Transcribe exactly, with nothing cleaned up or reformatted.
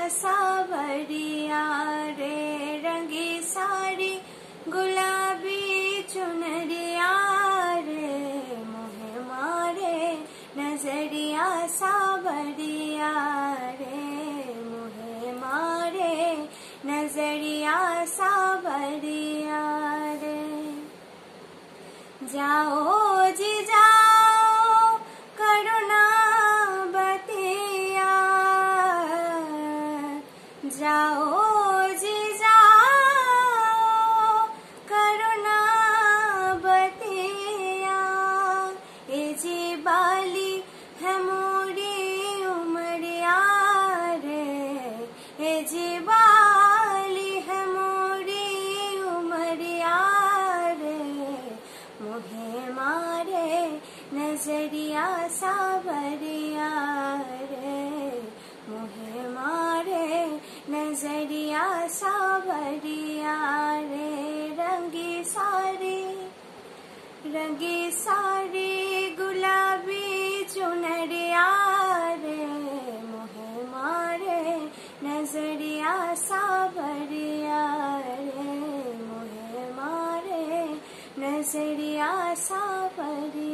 सावरिया रे, रंगी साड़ी गुलाबी चुनरिया रे, मोहे मारे नजरिया सावरिया रे, मोहे मारे नजरिया सावरिया रे। जाओ जी जाओ करुणा बतिया, जाओ जी जाओ करुणा बतिया, ए जी बाली है मोरी उमरिया रे, ए जी बाली है मोरी उमरिया रे, मोहे मारे नजरिया सावरिया रे, मोहे मारे नजरिया सावरिया रे। रंगी साड़ी रंगी साड़ी गुलाबी चुनरिया रे, मोहे मारे नजरिया सावरिया रे, मोहे मारे नजरिया सावरिया।